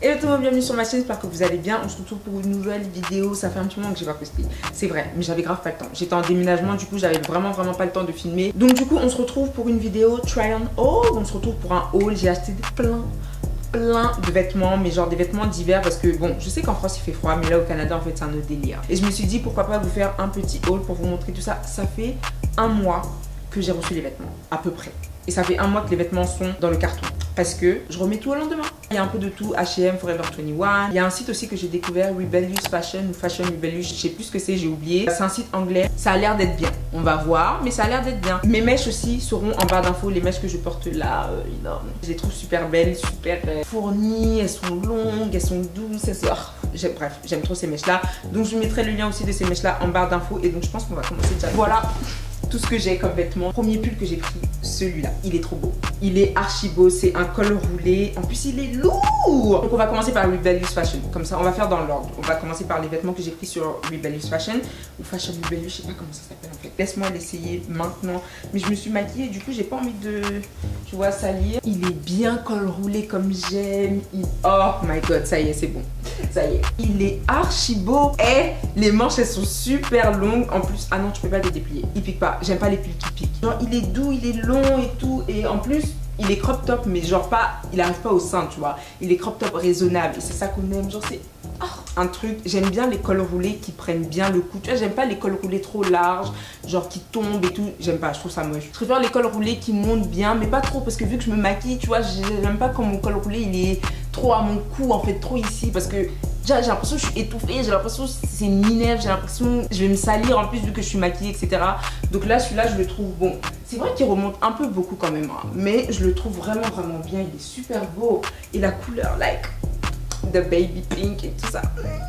Hello tout le monde, bienvenue sur ma chaîne, j'espère que vous allez bien. On se retrouve pour une nouvelle vidéo, ça fait un petit moment que j'ai pas posté. C'est vrai, mais j'avais grave pas le temps. J'étais en déménagement, du coup j'avais vraiment pas le temps de filmer. Donc du coup on se retrouve pour une vidéo try on haul. On se retrouve pour un haul, j'ai acheté plein de vêtements, mais genre des vêtements d'hiver parce que bon, je sais qu'en France il fait froid, mais là au Canada en fait c'est un autre délire. Et je me suis dit pourquoi pas vous faire un petit haul pour vous montrer tout ça. Ça fait un mois que j'ai reçu les vêtements, à peu près. Et ça fait un mois que les vêtements sont dans le carton. Parce que je remets tout au lendemain. Il y a un peu de tout, H&M, Forever 21. Il y a un site aussi que j'ai découvert, Rebellious Fashion ou Fashion Rebellious, je sais plus ce que c'est, j'ai oublié. C'est un site anglais, ça a l'air d'être bien. On va voir, mais ça a l'air d'être bien. Mes mèches aussi seront en barre d'infos, les mèches que je porte là, énormes. Je les trouve super belles, super fournies, elles sont longues, elles sont douces, elles sont... Oh, bref, j'aime trop ces mèches là. Donc je mettrai le lien aussi de ces mèches là en barre d'infos. Et donc je pense qu'on va commencer déjà. Voilà tout ce que j'ai comme vêtements. Premier pull que j'ai pris, celui-là, il est trop beau. Il est archi beau, c'est un col roulé. En plus, il est lourd. Donc on va commencer par Rebellious Fashion. Comme ça, on va faire dans l'ordre. On va commencer par les vêtements que j'ai pris sur Rebellious Fashion ou Fashion Rebellious, je sais pas comment ça s'appelle en fait. Laisse-moi l'essayer maintenant. Mais je me suis maquillée, du coup, j'ai pas envie de, tu vois, salir. Il est bien col roulé comme j'aime. Oh my god, ça y est, c'est bon. Ça y est. Il est archi beau. Et les manches, elles sont super longues. En plus, ah non, tu peux pas les déplier. Il pique pas. J'aime pas les pulls qui piquent. Genre, il est doux, il est long et tout. Et en plus, il est crop top, mais genre pas, il arrive pas au sein, tu vois. Il est crop top raisonnable. Et c'est ça qu'on aime. Genre, c'est un truc. J'aime bien les cols roulés qui prennent bien le coup. Tu vois, j'aime pas les cols roulés trop larges, genre qui tombent et tout. J'aime pas, je trouve ça moche. Je préfère les cols roulés qui montent bien, mais pas trop. Parce que vu que je me maquille, tu vois, j'aime pas quand mon col roulé il est trop à mon cou, en fait, trop ici. Parce que j'ai l'impression que je suis étouffée, j'ai l'impression que c'est une minerve, j'ai l'impression que je vais me salir en plus vu que je suis maquillée, etc. Donc là, celui-là, je le trouve bon. C'est vrai qu'il remonte un peu beaucoup quand même, hein, mais je le trouve vraiment bien. Il est super beau. Et la couleur, like, the baby pink et tout ça.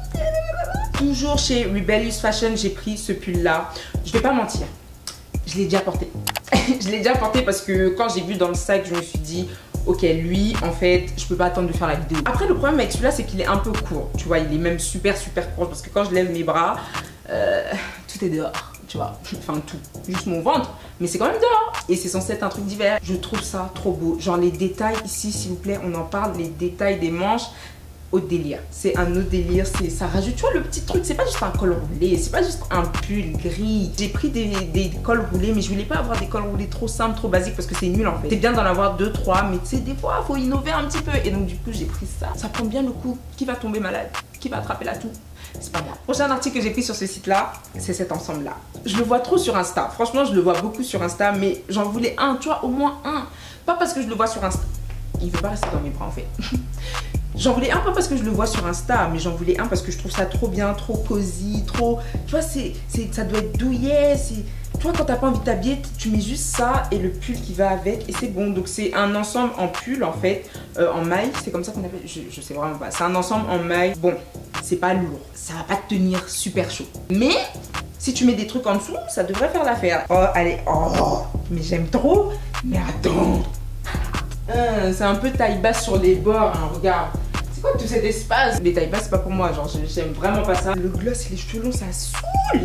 Toujours chez Rebellious Fashion, j'ai pris ce pull-là. Je vais pas mentir, je l'ai déjà porté. Je l'ai déjà porté parce que quand j'ai vu dans le sac, je me suis dit... Ok, lui, en fait, je peux pas attendre de faire la vidéo. Après, le problème avec celui-là, c'est qu'il est un peu court. Tu vois, il est même super court. Parce que quand je lève mes bras, tout est dehors. Tu vois, enfin tout. Juste mon ventre. Mais c'est quand même dehors. Et c'est censé être un truc d'hiver. Je trouve ça trop beau. Genre les détails ici, s'il vous plaît, on en parle. Les détails des manches. Autre délire, c'est un autre délire, ça rajoute, tu vois, le petit truc, c'est pas juste un col roulé, c'est pas juste un pull gris. J'ai pris des cols roulés, mais je voulais pas avoir des cols roulés trop simples, trop basiques parce que c'est nul en fait. C'est bien d'en avoir 2-3, mais tu sais, des fois, faut innover un petit peu. Et donc du coup, j'ai pris ça. Ça prend bien le coup. Qui va tomber malade? Qui va attraper la toux? C'est pas moi. Prochain article que j'ai pris sur ce site-là, c'est cet ensemble-là. Je le vois trop sur Insta. Franchement, je le vois beaucoup sur Insta, mais j'en voulais un, tu vois, au moins un. Pas parce que je le vois sur Insta. Il veut pas rester dans mes bras en fait. J'en voulais un pas parce que je le vois sur Insta, mais j'en voulais un parce que je trouve ça trop bien, trop cosy, trop... Tu vois, ça doit être douillet, tu vois, quand t'as pas envie de t'habiller, tu mets juste ça et le pull qui va avec et c'est bon. Donc c'est un ensemble en pull en fait, en maille, c'est comme ça qu'on appelle, je sais vraiment pas. C'est un ensemble en maille, bon, c'est pas lourd, ça va pas te tenir super chaud. Mais si tu mets des trucs en dessous, ça devrait faire l'affaire. Oh, allez, oh, mais j'aime trop, mais attends. C'est un peu taille basse sur les bords, hein, regarde. C'est quoi tout cet espace? Les tailles basses, c'est pas pour moi, genre j'aime vraiment pas ça. Le gloss et les cheveux longs, ça saoule.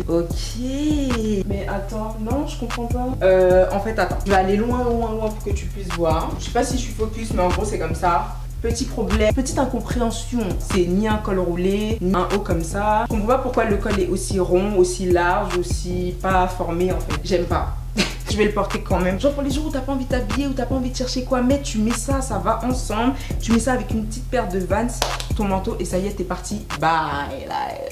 Ok. Mais attends, non, je comprends pas. En fait, attends. Je vais aller loin pour que tu puisses voir. Je sais pas si je suis focus, mais en gros, c'est comme ça. Petit problème, petite incompréhension. C'est ni un col roulé, ni un haut comme ça. Je comprends pas pourquoi le col est aussi rond, aussi large, aussi pas formé en fait. J'aime pas. Je vais le porter quand même. Genre pour les jours où t'as pas envie de t'habiller, ou t'as pas envie de chercher quoi mettre, tu mets ça, ça va ensemble. Tu mets ça avec une petite paire de Vans, ton manteau et ça y est, t'es parti. Bye,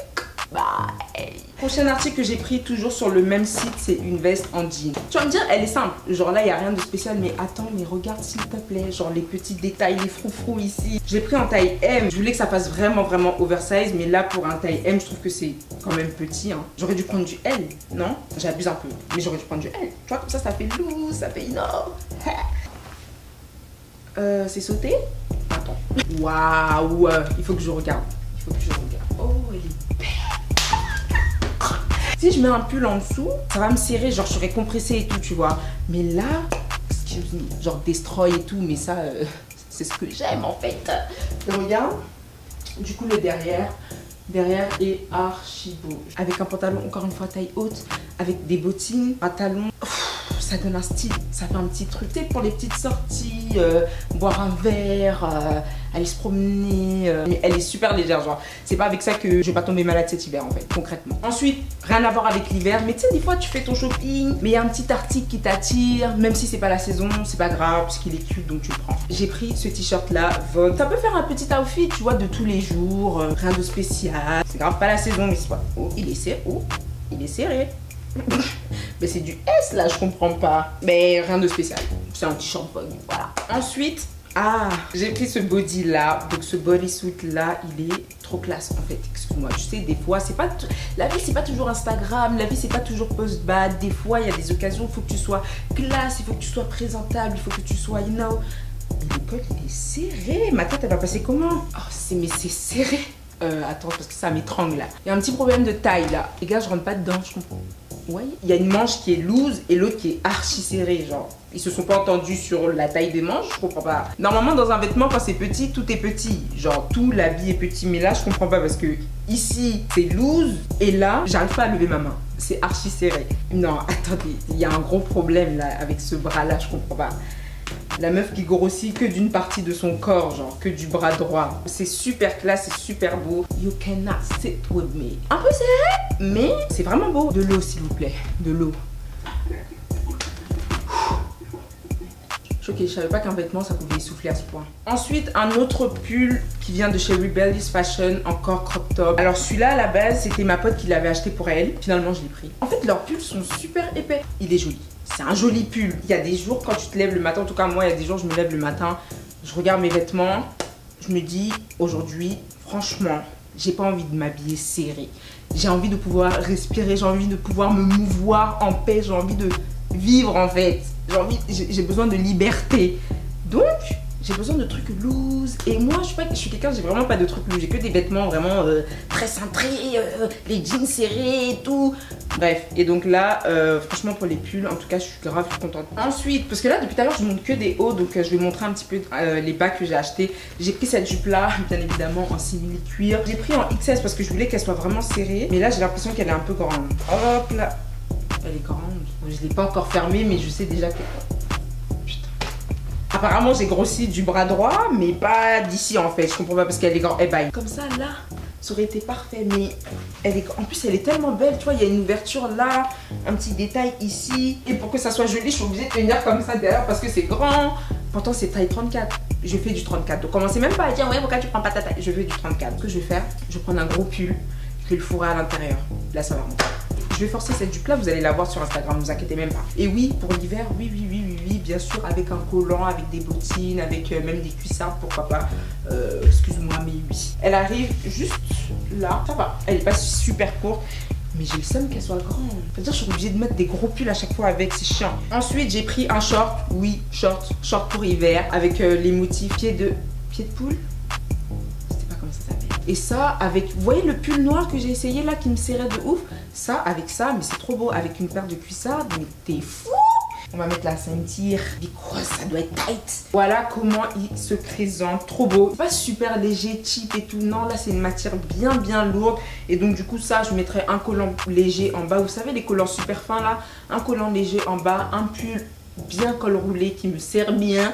bye. Prochain article que j'ai pris toujours sur le même site, c'est une veste en jean. Tu vas me dire, elle est simple. Genre là, il n'y a rien de spécial. Mais attends, mais regarde s'il te plaît. Genre les petits détails, les froufrous ici. Je l'ai pris en taille M. Je voulais que ça fasse vraiment oversize. Mais là, pour un taille M, je trouve que c'est quand même petit. Hein. J'aurais dû prendre du L, non? J'abuse un peu. Mais j'aurais dû prendre du L. Tu vois, comme ça fait lourd, ça fait énorme. C'est sauté? Attends. Waouh, il faut que je regarde. Oh, elle est belle. Si je mets un pull en dessous, ça va me serrer, genre je serais compressée et tout, tu vois. Mais là, excuse me, genre destroy et tout, mais ça, c'est ce que j'aime en fait. Et regarde, du coup le derrière est archi beau. Avec un pantalon, encore une fois taille haute, avec des bottines, un talon. ça donne un style, ça fait un petit truc. Tu sais, pour les petites sorties, boire un verre, aller se promener. Elle est super légère, genre. C'est pas avec ça que je vais pas tomber malade cet hiver, en fait, concrètement. Ensuite, rien à voir avec l'hiver, mais tu sais, des fois, tu fais ton shopping, mais il y a un petit article qui t'attire, même si c'est pas la saison, c'est pas grave, parce qu'il est cute, donc tu le prends. J'ai pris ce t-shirt-là, Vogue. Ça peut faire un petit outfit, tu vois, de tous les jours, rien de spécial. C'est grave pas la saison, mais c'est pas... Oh, il est serré. Oh, il est serré. Mais c'est du S là, je comprends pas. Mais rien de spécial. C'est un t-shirt Vogue, voilà. Ensuite, j'ai pris ce body là. Donc ce bodysuit là, il est trop classe en fait. Excuse-moi, tu sais, des fois, c'est pas la vie, c'est pas toujours Instagram. La vie, c'est pas toujours post-bad. Des fois, il y a des occasions, il faut que tu sois classe, il faut que tu sois présentable, il faut que tu sois, you know. Mais le col, il est serré. Ma tête, elle va passer comment? Oh, mais c'est serré. Attends, parce que ça m'étrangle là. Il y a un petit problème de taille là. Les gars, je rentre pas dedans, je comprends. Ouais. Il y a une manche qui est loose et l'autre qui est archi serrée, genre. Ils se sont pas entendus sur la taille des manches, je comprends pas. Normalement, dans un vêtement, quand c'est petit, tout est petit. Genre, tout l'habit est petit. Mais là, je comprends pas parce que ici, c'est loose et là, j'arrive pas à lever ma main. C'est archi serré. Non, attendez, il y a un gros problème là avec ce bras là, je comprends pas. La meuf qui grossit que d'une partie de son corps, genre que du bras droit. C'est super classe, c'est super beau. You cannot sit with me. Un peu serré, mais c'est vraiment beau. De l'eau, s'il vous plaît. De l'eau. Choquée, je savais pas qu'un vêtement, ça pouvait essouffler à ce point. Ensuite, un autre pull qui vient de chez Rebellious Fashion, encore crop top. Alors celui-là, à la base, c'était ma pote qui l'avait acheté pour elle. Finalement, je l'ai pris. En fait, leurs pulls sont super épais. Il est joli. C'est un joli pull. Il y a des jours, quand tu te lèves le matin, en tout cas moi, il y a des jours, je me lève le matin, je regarde mes vêtements, je me dis, aujourd'hui, franchement, j'ai pas envie de m'habiller serré. J'ai envie de pouvoir respirer, j'ai envie de pouvoir me mouvoir en paix, j'ai envie de vivre en fait. J'ai besoin de liberté. Donc, j'ai besoin de trucs loose. Et moi, je suis quelqu'un, j'ai vraiment pas de trucs loose. J'ai que des vêtements vraiment très cintrés, les jeans serrés et tout. Bref, et donc là, franchement, pour les pulls, en tout cas, je suis grave contente. Ensuite, parce que là, depuis tout à l'heure, je montre que des hauts. Donc, je vais montrer un petit peu les bas que j'ai achetés. J'ai pris cette jupe-là, bien évidemment, en simili-cuir. J'ai pris en XS parce que je voulais qu'elle soit vraiment serrée. Mais là, j'ai l'impression qu'elle est un peu grande. Hop là. Elle est grande. Je ne l'ai pas encore fermée, mais je sais déjà que... Apparemment, j'ai grossi du bras droit, mais pas d'ici en fait. Je comprends pas parce qu'elle est grande. Eh ben, comme ça, là, ça aurait été parfait. Mais elle est... en plus, elle est tellement belle. Tu vois, il y a une ouverture là, un petit détail ici. Et pour que ça soit joli, je suis obligée de tenir comme ça derrière parce que c'est grand. Pourtant, c'est taille 34. Je fais du 34. Donc, commencez même pas à dire, ouais, pourquoi tu prends pas ta taille? Je fais du 34. Ce que je vais faire, je vais prendre un gros pull. Je vais le fourrer à l'intérieur. Là, ça va remonter. Je vais forcer cette jupe là, vous allez la voir sur Instagram, ne vous inquiétez même pas. Et oui, pour l'hiver, oui, bien sûr, avec un collant, avec des bottines, avec même des cuissards, pourquoi pas. Excuse-moi, mais oui. Elle arrive juste là, ça va. Elle est pas super courte, mais j'ai le seum qu'elle soit grande. C'est-à-dire, je suis obligée de mettre des gros pulls à chaque fois avec, c'est chiant. Ensuite, j'ai pris un short, oui, short pour hiver, avec les motifs pieds de poule. Et ça, avec, vous voyez le pull noir que j'ai essayé là, qui me serrait de ouf. Ça, avec ça, mais c'est trop beau. Avec une paire de cuissards, mais t'es fou. On va mettre la ceinture. Because ça doit être tight. Voilà comment il se présente. Trop beau. C'est pas super léger, cheap et tout. Non, là, c'est une matière bien lourde. Et donc, du coup, ça, je mettrais un collant léger en bas. Vous savez, les collants super fins là. Un collant léger en bas. Un pull bien col roulé qui me sert bien.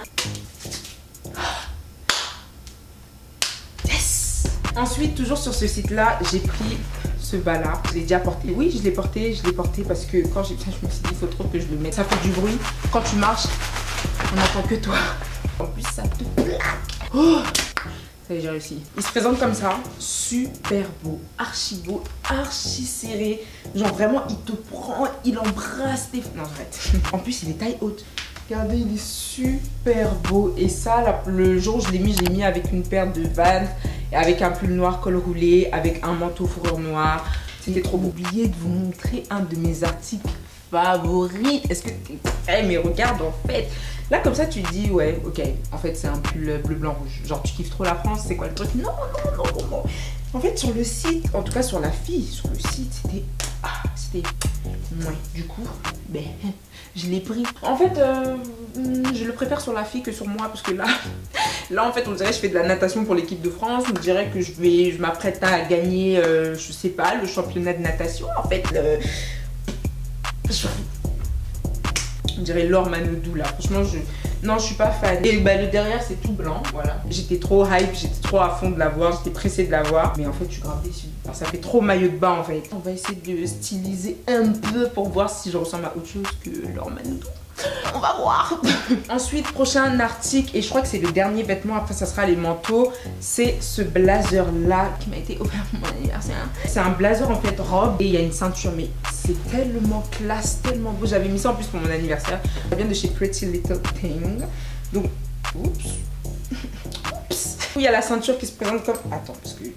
Ensuite, toujours sur ce site-là, j'ai pris ce bas-là. Je l'ai déjà porté. Oui, je l'ai porté parce que quand j'ai... Je me suis dit, il faut trop que je le mette. Ça fait du bruit. Quand tu marches, on n'entend que toi. En plus, ça te plaque. Oh, ça y est, j'ai réussi. Il se présente comme ça. Super beau. Archi beau. Archi serré. Genre, vraiment, il te prend, il embrasse tes... Non, j'arrête. En plus, il est taille haute. Regardez, il est super beau. Et ça, là, le jour où je l'ai mis avec une paire de Vans, avec un pull noir col roulé, avec un manteau fourrure noire. C'était trop beau. J'ai oublié de vous montrer un de mes articles favoris. Est-ce que... Eh, mais regarde, en fait. Là, comme ça, tu te dis, ouais, ok. En fait, c'est un pull bleu, blanc, rouge. Genre, tu kiffes trop la France, c'est quoi le truc? Non. En fait, sur le site, en tout cas sur la fille, sur le site, c'était... Ouais, du coup, ben, je l'ai pris. En fait, je le préfère sur la fille que sur moi parce que là, en fait, on dirait que je fais de la natation pour l'équipe de France. On dirait que je m'apprête à gagner, je sais pas, le championnat de natation. En fait, on dirait Laure Manodou là. Franchement, non, je suis pas fan. Et bah, le derrière, c'est tout blanc, voilà. J'étais trop hype, j'étais trop à fond de l'avoir, j'étais pressée de l'avoir. Mais en fait, je suis grave déçue. Alors, ça fait trop maillot de bain en fait. On va essayer de styliser un peu pour voir si je ressemble à autre chose que Laure Manodou. On va voir. Ensuite, prochain article, et je crois que c'est le dernier vêtement, après ça sera les manteaux. C'est ce blazer là qui m'a été offert pour mon anniversaire. C'est un blazer en fait robe et il y a une ceinture, mais c'est tellement classe, tellement beau. J'avais mis ça en plus pour mon anniversaire. Ça vient de chez Pretty Little Thing. Donc, oups. Oups. Il y a la ceinture qui se présente comme... Attends, parce que...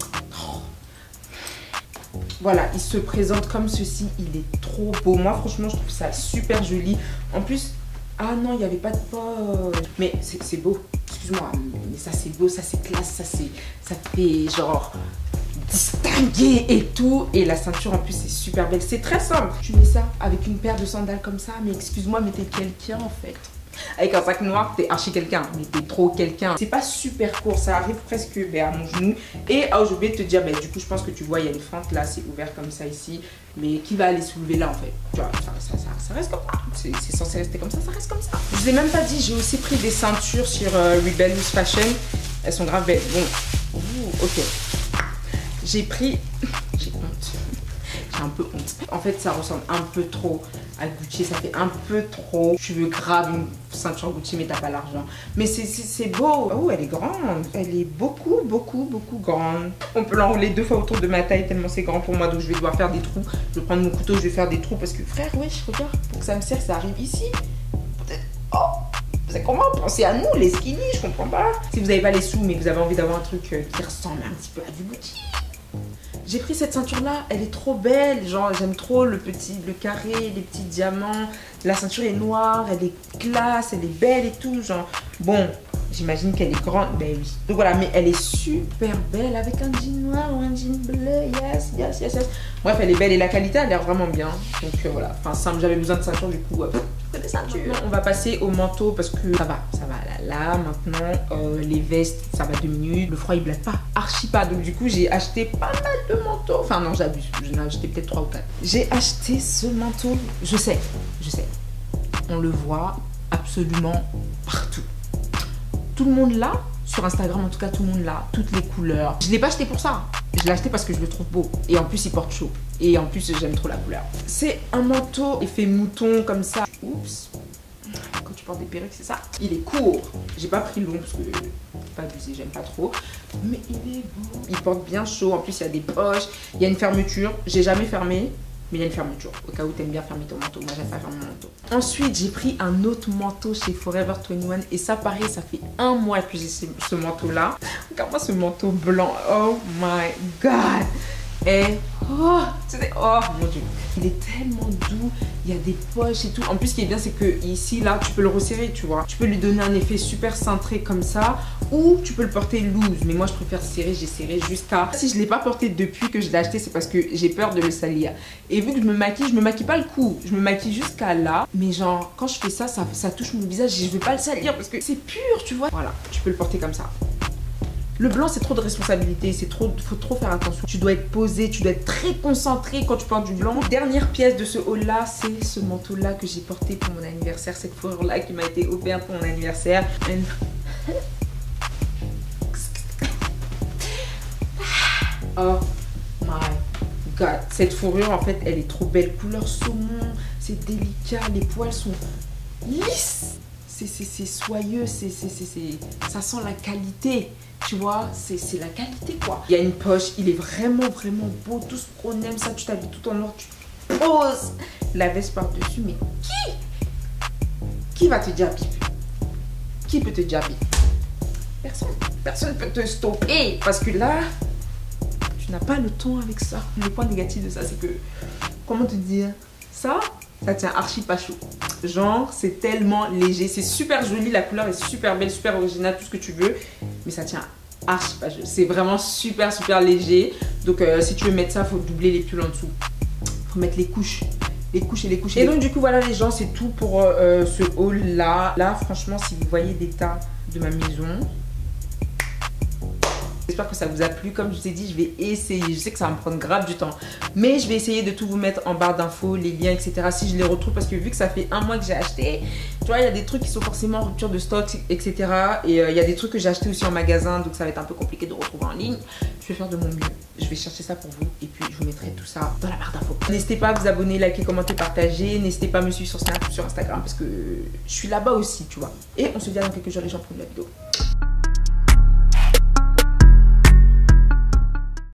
Voilà, il se présente comme ceci, il est trop beau. Moi, franchement, je trouve ça super joli. En plus, ah non, il n'y avait pas de poche. Mais c'est beau, excuse-moi, mais ça c'est beau, ça c'est classe, ça fait genre distingué et tout. Et la ceinture en plus, c'est super belle. C'est très simple. Tu mets ça avec une paire de sandales comme ça, mais excuse-moi, mais t'es quelqu'un en fait. Avec un sac noir, t'es archi quelqu'un, mais t'es trop quelqu'un. C'est pas super court, ça arrive presque à mon genou. Et oh, j'ai oublié de te dire, du coup, je pense que tu vois, il y a une fente là, c'est ouvert comme ça ici. Mais qui va aller soulever là en fait? Tu vois, ça reste comme ça. C'est censé rester comme ça, ça reste comme ça. Je vous ai même pas dit, j'ai aussi pris des ceintures sur Rebellious Fashion. Elles sont grave belles. Bon, ok. J'ai pris... J'ai honte. J'ai un peu honte. En fait, ça ressemble un peu trop à Gucci. Ça fait un peu trop. Tu veux grave une ceinture Gucci, mais t'as pas l'argent. Mais c'est beau. Oh, elle est grande. Elle est beaucoup grande. On peut l'enrouler 2 fois autour de ma taille tellement c'est grand pour moi. Donc, je vais devoir faire des trous. Je vais prendre mon couteau, je vais faire des trous. Parce que, frère, wesh, regarde. Pour que ça me serve, ça arrive ici. Peut-être... Oh, c'est comment penser à nous, les skinny, je comprends pas. Si vous n'avez pas les sous, mais que vous avez envie d'avoir un truc qui ressemble un petit peu à du Gucci. J'ai pris cette ceinture là, elle est trop belle, genre j'aime trop le carré, les petits diamants. La ceinture est noire, elle est classe, elle est belle et tout, genre bon, j'imagine qu'elle est grande, ben oui. Donc voilà, mais elle est super belle avec un jean noir ou un jean bleu, yes. Bref, elle est belle et la qualité a l'air vraiment bien. Donc voilà, enfin simple, j'avais besoin de ceinture du coup. Des ceintures. On va passer au manteau parce que ça va là maintenant. Les vestes, ça va 2 minutes. Le froid il blague pas, archi pas. Donc du coup j'ai acheté pas mal de manteaux. Enfin non, j'abuse, j'en ai acheté peut-être 3 ou 4. J'ai acheté ce manteau, je sais. On le voit absolument partout. Tout le monde l'a, sur Instagram en tout cas, tout le monde l'a, toutes les couleurs. Je l'ai pas acheté pour ça. Je l'ai acheté parce que je le trouve beau. Et en plus, il porte chaud. Et en plus, j'aime trop la couleur. C'est un manteau effet mouton comme ça. Oups. Quand tu portes des perruques, c'est ça. Il est court. J'ai pas pris long parce que pas abusé, j'aime pas trop. Mais il est beau. Il porte bien chaud. En plus, il y a des poches. Il y a une fermeture. J'ai jamais fermé. Mais il y a une fermeture. Au cas où tu aimes bien fermer ton manteau. Moi, j'aime pas fermer mon manteau. Ensuite, j'ai pris un autre manteau chez Forever 21. Et ça, pareil, ça fait 1 mois que j'ai ce manteau-là. Regarde-moi ce manteau blanc. Oh my God. Et oh mon Dieu, il est tellement doux, il y a des poches et tout. En plus, ce qui est bien, c'est que ici, là, tu peux le resserrer, tu vois. Tu peux lui donner un effet super cintré comme ça, ou tu peux le porter loose. Mais moi, je préfère serrer, j'ai serré jusqu'à... Si je ne l'ai pas porté depuis que je l'ai acheté, c'est parce que j'ai peur de le salir. Et vu que je me maquille pas le cou, je me maquille jusqu'à là. Mais genre, quand je fais ça, ça touche mon visage et je veux pas le salir parce que c'est pur, tu vois. Voilà, tu peux le porter comme ça. Le blanc, c'est trop de responsabilité, faut trop faire attention. Tu dois être posé, tu dois être très concentré quand tu portes du blanc. Dernière pièce de ce haul-là, c'est ce manteau-là que j'ai porté pour mon anniversaire. Cette fourrure-là qui m'a été offerte pour mon anniversaire. Oh my God. Cette fourrure, en fait, elle est trop belle. Couleur saumon, c'est délicat, les poils sont lisses. C'est soyeux, ça sent la qualité. Tu vois, c'est la qualité quoi. Il y a une poche, il est vraiment beau. Tout ce qu'on aime, ça, tu t'habilles tout en noir, tu poses la veste par-dessus. Mais qui va te dire bip? Qui peut te dire bip? Personne ne peut te stopper. Parce que là, tu n'as pas le temps avec ça. Le point négatif de ça, c'est que, comment te dire, ça tient archi pas chaud. Genre, c'est tellement léger. C'est super joli, la couleur est super belle, super originale, tout ce que tu veux. Mais ça tient archi pas chaud. C'est vraiment super léger. Donc, si tu veux mettre ça, il faut doubler les pulls en dessous. Il faut mettre les couches. Les couches. Et donc, du coup, voilà les gens, c'est tout pour ce haul-là. Là, franchement, si vous voyez l'état de ma maison... J'espère que ça vous a plu. Comme je vous ai dit, je vais essayer. Je sais que ça va me prendre grave du temps, mais je vais essayer de tout vous mettre en barre d'infos, les liens, etc. si je les retrouve, parce que vu que ça fait un mois que j'ai acheté, tu vois, il y a des trucs qui sont forcément en rupture de stock, etc. Et il y a des trucs que j'ai acheté aussi en magasin, donc ça va être un peu compliqué de retrouver en ligne. Je vais faire de mon mieux. Je vais chercher ça pour vous et puis je vous mettrai tout ça dans la barre d'infos. N'hésitez pas à vous abonner, liker, commenter, partager. N'hésitez pas à me suivre sur Snap ou sur Instagram parce que je suis là-bas aussi, tu vois. Et on se dit à dans quelques jours les gens pour une nouvelle vidéo.